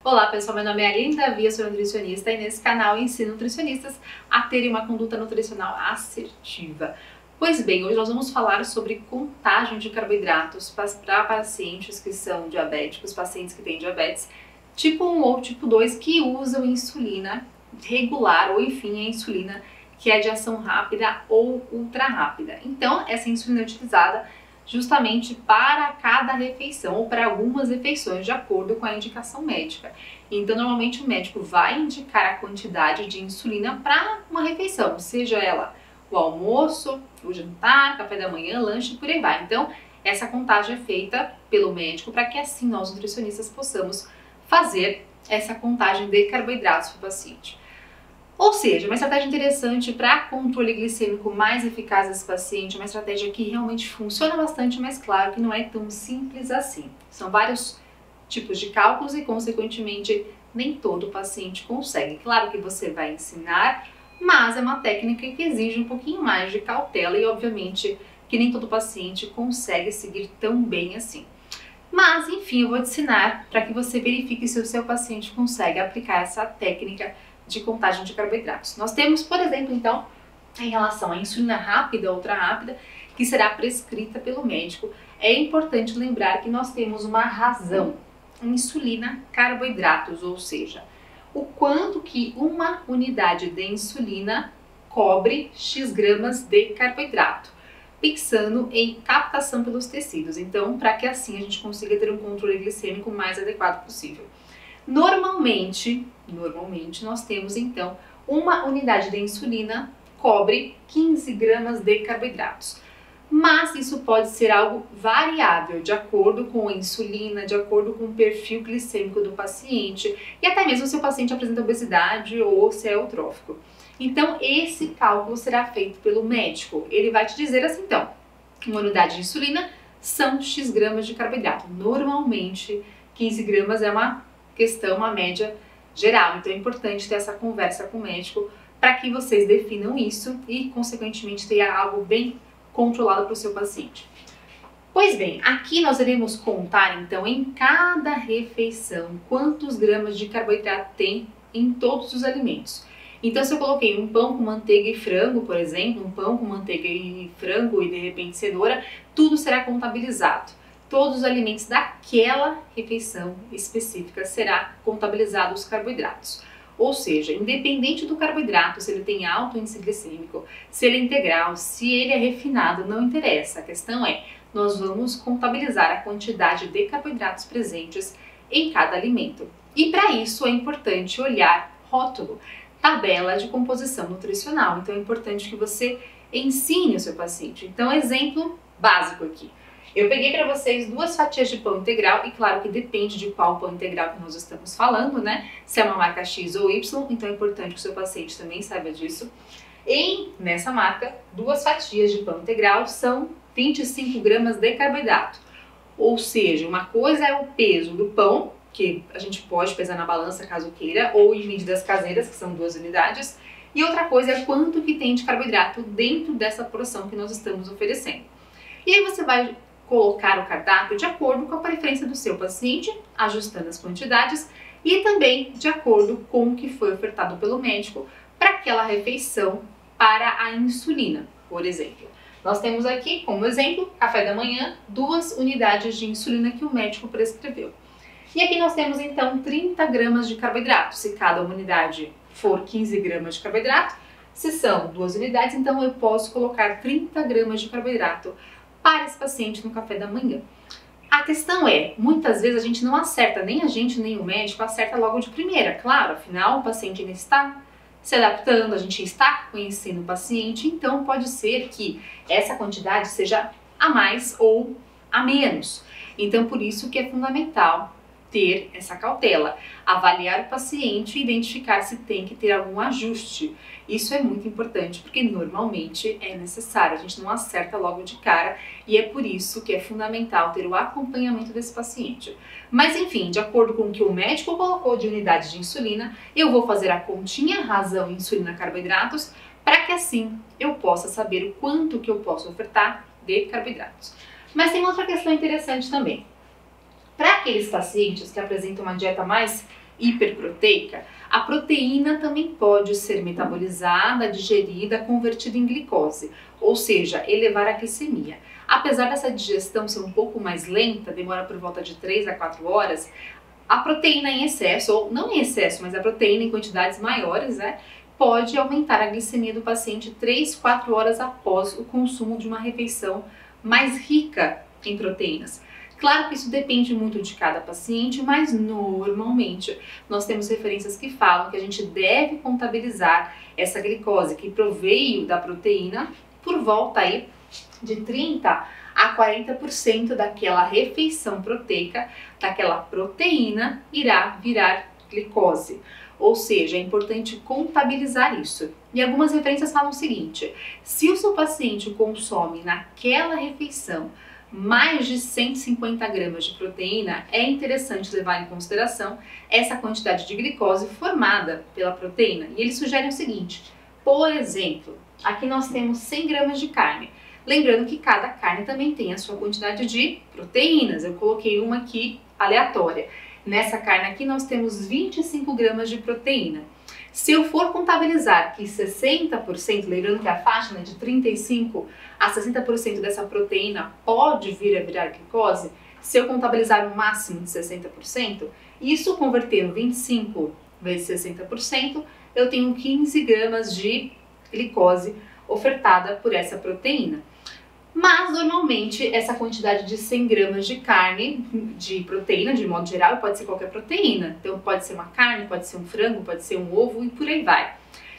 Olá pessoal, meu nome é Aline Davi, eu sou nutricionista e nesse canal eu ensino nutricionistas a terem uma conduta nutricional assertiva. Pois bem, hoje nós vamos falar sobre contagem de carboidratos para pacientes que são diabéticos, pacientes que têm diabetes tipo 1 ou tipo 2 que usam insulina regular ou enfim a insulina que é de ação rápida ou ultra rápida. Então essa insulina é utilizada justamente para cada refeição ou para algumas refeições, de acordo com a indicação médica. Então, normalmente o médico vai indicar a quantidade de insulina para uma refeição, seja ela o almoço, o jantar, café da manhã, lanche e por aí vai. Então, essa contagem é feita pelo médico para que assim nós nutricionistas possamos fazer essa contagem de carboidratos para o paciente. Ou seja, uma estratégia interessante para controle glicêmico mais eficaz desse paciente, uma estratégia que realmente funciona bastante, mas claro que não é tão simples assim. São vários tipos de cálculos e, consequentemente, nem todo paciente consegue. Claro que você vai ensinar, mas é uma técnica que exige um pouquinho mais de cautela e, obviamente, que nem todo paciente consegue seguir tão bem assim. Mas, enfim, eu vou te ensinar para que você verifique se o seu paciente consegue aplicar essa técnica de contagem de carboidratos. Nós temos, por exemplo, então, em relação à insulina rápida ou ultra rápida, que será prescrita pelo médico, é importante lembrar que nós temos uma razão, insulina carboidratos, ou seja, o quanto que uma unidade de insulina cobre X gramas de carboidrato, pensando em captação pelos tecidos. Então, para que assim a gente consiga ter um controle glicêmico mais adequado possível. Normalmente nós temos então uma unidade de insulina cobre 15 gramas de carboidratos. Mas isso pode ser algo variável, de acordo com a insulina, de acordo com o perfil glicêmico do paciente e até mesmo se o paciente apresenta obesidade ou se é eutrófico. Então esse cálculo será feito pelo médico. Ele vai te dizer assim, então, uma unidade de insulina são X gramas de carboidrato. Normalmente 15 gramas é uma questão, uma média geral. Então é importante ter essa conversa com o médico para que vocês definam isso e, consequentemente, tenha algo bem controlado para o seu paciente. Pois bem, aqui nós iremos contar, então, em cada refeição, quantos gramas de carboidrato tem em todos os alimentos. Então, se eu coloquei um pão com manteiga e frango, por exemplo, um pão com manteiga e frango e, de repente, cenoura, tudo será contabilizado. Todos os alimentos daquela refeição específica será contabilizado os carboidratos. Ou seja, independente do carboidrato, se ele tem alto índice glicêmico, se ele é integral, se ele é refinado, não interessa. A questão é, nós vamos contabilizar a quantidade de carboidratos presentes em cada alimento. E para isso é importante olhar rótulo, tabela de composição nutricional. Então é importante que você ensine o seu paciente. Então, exemplo básico aqui. Eu peguei para vocês 2 fatias de pão integral e claro que depende de qual pão integral que nós estamos falando, né? Se é uma marca X ou Y, então é importante que o seu paciente também saiba disso. Nessa marca, 2 fatias de pão integral são 25 gramas de carboidrato. Ou seja, uma coisa é o peso do pão, que a gente pode pesar na balança caso queira, ou em medidas caseiras, que são 2 unidades, e outra coisa é quanto que tem de carboidrato dentro dessa porção que nós estamos oferecendo. E aí você vai colocar o cardápio de acordo com a preferência do seu paciente, ajustando as quantidades e também de acordo com o que foi ofertado pelo médico para aquela refeição para a insulina, por exemplo. Nós temos aqui, como exemplo, café da manhã, 2 unidades de insulina que o médico prescreveu. E aqui nós temos então 30 gramas de carboidrato. Se cada unidade for 15 gramas de carboidrato, se são 2 unidades, então eu posso colocar 30 gramas de carboidrato para esse paciente no café da manhã. A questão é, muitas vezes a gente não acerta, nem a gente nem o médico acerta logo de primeira, claro, afinal o paciente ainda está se adaptando, a gente está conhecendo o paciente, então pode ser que essa quantidade seja a mais ou a menos. Então por isso que é fundamental ter essa cautela, avaliar o paciente e identificar se tem que ter algum ajuste. Isso é muito importante porque normalmente é necessário, a gente não acerta logo de cara e é por isso que é fundamental ter o acompanhamento desse paciente. Mas enfim, de acordo com o que o médico colocou de unidade de insulina, eu vou fazer a continha razão insulina carboidratos para que assim eu possa saber o quanto que eu posso ofertar de carboidratos. Mas tem outra questão interessante também. Para aqueles pacientes que apresentam uma dieta mais hiperproteica, a proteína também pode ser metabolizada, digerida, convertida em glicose, ou seja, elevar a glicemia. Apesar dessa digestão ser um pouco mais lenta, demora por volta de 3 a 4 horas, a proteína em excesso, ou não em excesso, mas a proteína em quantidades maiores, pode aumentar a glicemia do paciente 3, 4 horas após o consumo de uma refeição mais rica em proteínas. Claro que isso depende muito de cada paciente, mas normalmente nós temos referências que falam que a gente deve contabilizar essa glicose que proveio da proteína por volta aí de 30 a 40% daquela refeição proteica, daquela proteína irá virar glicose. Ou seja, é importante contabilizar isso. E algumas referências falam o seguinte: se o seu paciente consome naquela refeição mais de 150 gramas de proteína, é interessante levar em consideração essa quantidade de glicose formada pela proteína. E eles sugerem o seguinte: por exemplo, aqui nós temos 100 gramas de carne. Lembrando que cada carne também tem a sua quantidade de proteínas. Eu coloquei uma aqui aleatória. Nessa carne aqui nós temos 25 gramas de proteína. Se eu for contabilizar que 60%, lembrando que a faixa de 35% a 60% dessa proteína pode vir a virar glicose, se eu contabilizar um máximo de 60%, isso convertendo 25 vezes 60%, eu tenho 15 gramas de glicose ofertada por essa proteína. Mas, normalmente, essa quantidade de 100 gramas de carne, de proteína, de modo geral, pode ser qualquer proteína. Então, pode ser uma carne, pode ser um frango, pode ser um ovo e por aí vai.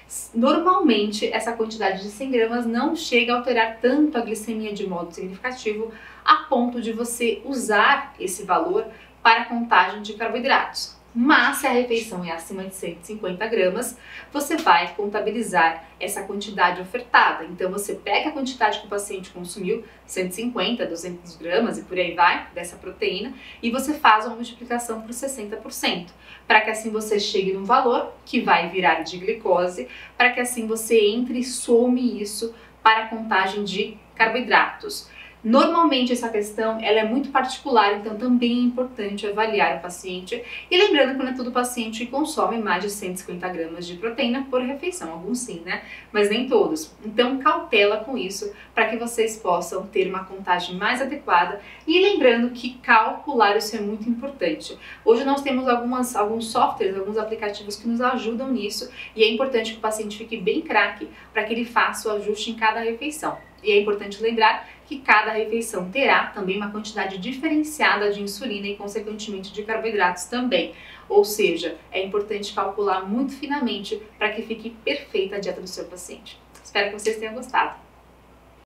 Normalmente, essa quantidade de 100 gramas não chega a alterar tanto a glicemia de modo significativo a ponto de você usar esse valor para a contagem de carboidratos. Mas se a refeição é acima de 150 gramas, você vai contabilizar essa quantidade ofertada. Então você pega a quantidade que o paciente consumiu, 150, 200 gramas e por aí vai, dessa proteína, e você faz uma multiplicação por 60%, para que assim você chegue num valor que vai virar de glicose, para que assim você entre e some isso para a contagem de carboidratos. Normalmente essa questão ela é muito particular, então também é importante avaliar o paciente. E lembrando que não é todo paciente que consome mais de 150 gramas de proteína por refeição, alguns sim, mas nem todos. Então cautela com isso para que vocês possam ter uma contagem mais adequada. E lembrando que calcular isso é muito importante. Hoje nós temos alguns softwares, alguns aplicativos que nos ajudam nisso e é importante que o paciente fique bem craque para que ele faça o ajuste em cada refeição. E é importante lembrar que cada refeição terá também uma quantidade diferenciada de insulina e, consequentemente, de carboidratos também. Ou seja, é importante calcular muito finamente para que fique perfeita a dieta do seu paciente. Espero que vocês tenham gostado.